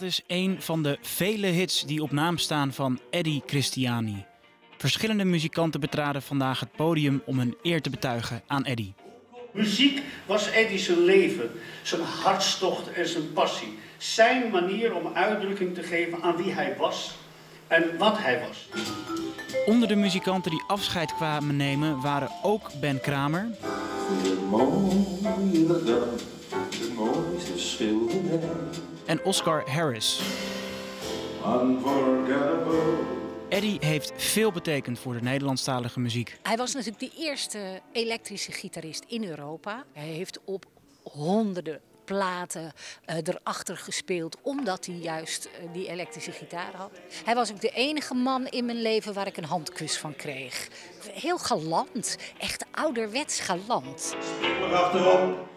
is een van de vele hits die op naam staan van Eddie Christiani. Verschillende muzikanten betraden vandaag het podium om hun eer te betuigen aan Eddie. Muziek was Eddie zijn leven, zijn hartstocht en zijn passie. Zijn manier om uitdrukking te geven aan wie hij was en wat hij was. Onder de muzikanten die afscheid kwamen nemen waren ook Ben Kramer. En Oscar Harris. Eddie heeft veel betekend voor de Nederlandstalige muziek. Hij was natuurlijk de eerste elektrische gitarist in Europa. Hij heeft op honderden platen erachter gespeeld, omdat hij juist die elektrische gitaar had. Hij was ook de enige man in mijn leven waar ik een handkus van kreeg. Heel galant, echt ouderwets galant. Achterop.